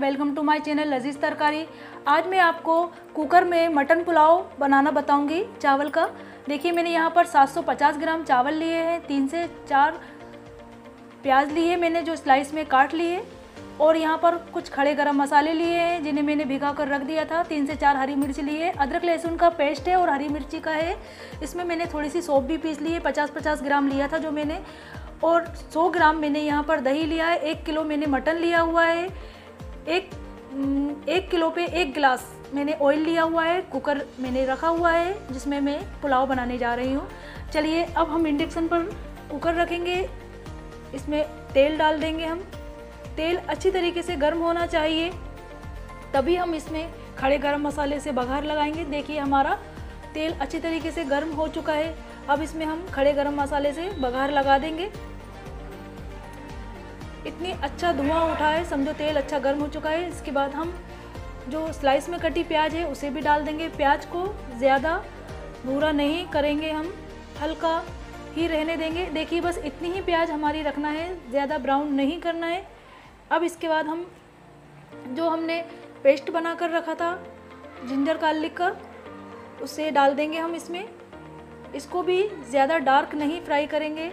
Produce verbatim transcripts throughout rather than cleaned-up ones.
Welcome to my channel लजीज तरकारी। आज मैं आपको कुकर में मटन पुलाव बनाना बताऊंगी चावल का। देखिए मैंने यहाँ पर सात सौ पचास ग्राम चावल लिए हैं, तीन से चार प्याज लिए मैंने जो स्लाइस में काट लिए, और यहाँ पर कुछ खड़े गरम मसाले लिए हैं जिन्हें मैंने भिगा कर रख दिया था। तीन से चार हरी मिर्च लिए, अदरक लहसुन का पेस्ट है और हरी मिर्ची का है। इसमें मैंने थोड़ी सी सौंफ भी पीस ली है, पचास पचास ग्राम लिया था जो मैंने, और सौ ग्राम मैंने यहाँ पर दही लिया है। एक किलो मैंने मटन लिया हुआ है। एक एक किलो पे एक गिलास मैंने ऑयल लिया हुआ है। कुकर मैंने रखा हुआ है जिसमें मैं पुलाव बनाने जा रही हूँ। चलिए अब हम इंडक्शन पर कुकर रखेंगे, इसमें तेल डाल देंगे हम। तेल अच्छी तरीके से गर्म होना चाहिए, तभी हम इसमें खड़े गरम मसाले से बघार लगाएंगे। देखिए हमारा तेल अच्छी तरीके से गर्म हो चुका है। अब इसमें हम खड़े गरम मसाले से बघार लगा देंगे। इतनी अच्छा धुआं उठा है, समझो तेल अच्छा गर्म हो चुका है। इसके बाद हम जो स्लाइस में कटी प्याज है उसे भी डाल देंगे। प्याज को ज़्यादा भूरा नहीं करेंगे, हम हल्का ही रहने देंगे। देखिए बस इतनी ही प्याज हमारी रखना है, ज़्यादा ब्राउन नहीं करना है। अब इसके बाद हम जो हमने पेस्ट बना कर रखा था जिंजर गार्लिक का, उसे डाल देंगे हम इसमें। इसको भी ज़्यादा डार्क नहीं फ्राई करेंगे,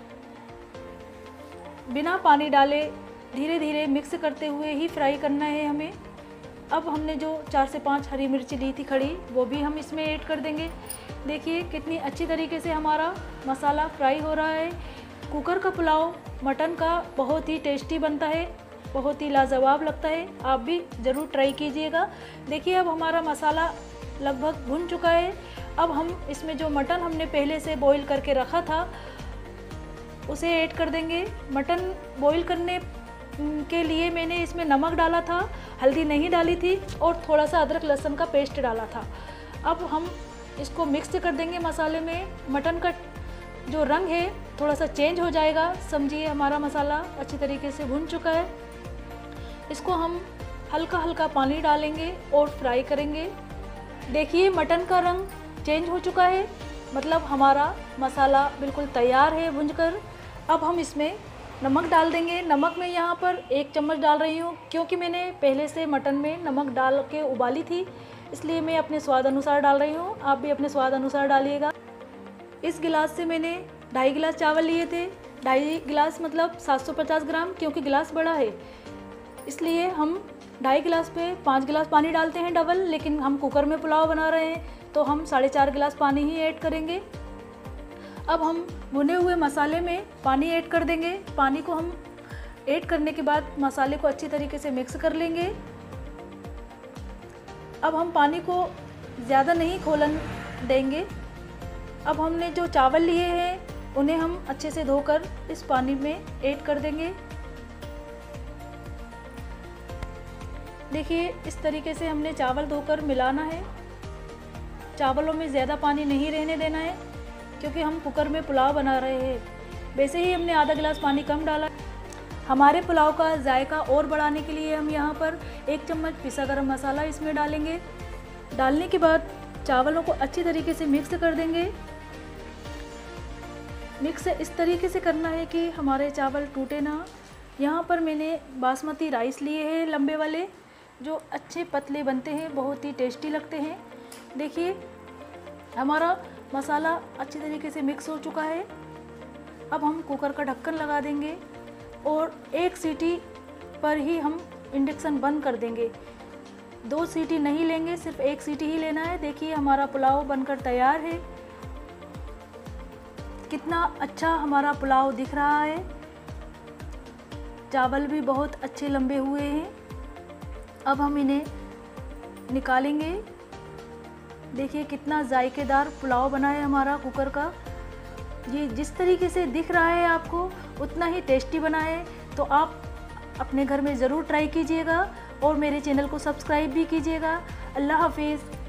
बिना पानी डाले धीरे धीरे मिक्स करते हुए ही फ्राई करना है हमें। अब हमने जो चार से पाँच हरी मिर्ची ली थी खड़ी, वो भी हम इसमें ऐड कर देंगे। देखिए कितनी अच्छी तरीके से हमारा मसाला फ्राई हो रहा है। कुकर का पुलाव मटन का बहुत ही टेस्टी बनता है, बहुत ही लाजवाब लगता है। आप भी ज़रूर ट्राई कीजिएगा। देखिए अब हमारा मसाला लगभग भुन चुका है। अब हम इसमें जो मटन हमने पहले से बॉईल करके रखा था उसे ऐड कर देंगे। मटन बॉईल करने के लिए मैंने इसमें नमक डाला था, हल्दी नहीं डाली थी, और थोड़ा सा अदरक लहसुन का पेस्ट डाला था। अब हम इसको मिक्स कर देंगे मसाले में। मटन का जो रंग है थोड़ा सा चेंज हो जाएगा, समझिए हमारा मसाला अच्छी तरीके से भुन चुका है। इसको हम हल्का हल्का पानी डालेंगे और फ्राई करेंगे। देखिए मटन का रंग चेंज हो चुका है, मतलब हमारा मसाला बिल्कुल तैयार है भुनकर। अब हम इसमें नमक डाल देंगे। नमक मैं यहाँ पर एक चम्मच डाल रही हूँ, क्योंकि मैंने पहले से मटन में नमक डाल के उबाली थी, इसलिए मैं अपने स्वाद अनुसार डाल रही हूँ। आप भी अपने स्वाद अनुसार डालिएगा। इस गिलास से मैंने ढाई गिलास चावल लिए थे। ढाई गिलास मतलब सात सौ पचास ग्राम, क्योंकि गिलास बड़ा है इसलिए हम ढाई गिलास पे पाँच गिलास पानी डालते हैं डबल, लेकिन हम कुकर में पुलाव बना रहे हैं तो हम साढ़े चार गिलास पानी ही ऐड करेंगे। अब हम भुने हुए मसाले में पानी ऐड कर देंगे। पानी को हम ऐड करने के बाद मसाले को अच्छी तरीके से मिक्स कर लेंगे। अब हम पानी को ज़्यादा नहीं खोलन देंगे। अब हमने जो चावल लिए हैं उन्हें हम अच्छे से धोकर इस पानी में ऐड कर देंगे। देखिए इस तरीके से हमने चावल धोकर मिलाना है। चावलों में ज़्यादा पानी नहीं रहने देना है, क्योंकि हम कुकर में पुलाव बना रहे हैं। वैसे ही हमने आधा गिलास पानी कम डाला। हमारे पुलाव का जायका और बढ़ाने के लिए हम यहाँ पर एक चम्मच पिसा गरम मसाला इसमें डालेंगे। डालने के बाद चावलों को अच्छी तरीके से मिक्स कर देंगे। मिक्स इस तरीके से करना है कि हमारे चावल टूटे ना। यहाँ पर मैंने बासमती राइस लिए हैं लंबे वाले, जो अच्छे पतले बनते हैं, बहुत ही टेस्टी लगते हैं। देखिए हमारा मसाला अच्छी तरीके से मिक्स हो चुका है। अब हम कुकर का ढक्कन लगा देंगे और एक सीटी पर ही हम इंडक्शन बंद कर देंगे। दो सीटी नहीं लेंगे, सिर्फ एक सीटी ही लेना है। देखिए हमारा पुलाव बनकर तैयार है। कितना अच्छा हमारा पुलाव दिख रहा है। चावल भी बहुत अच्छे लंबे हुए हैं। अब हम इन्हें निकालेंगे। देखिए कितना जायकेदार पुलाव बना है हमारा कुकर का। ये जिस तरीके से दिख रहा है आपको उतना ही टेस्टी बना है, तो आप अपने घर में ज़रूर ट्राई कीजिएगा और मेरे चैनल को सब्सक्राइब भी कीजिएगा। अल्लाह हाफिज़।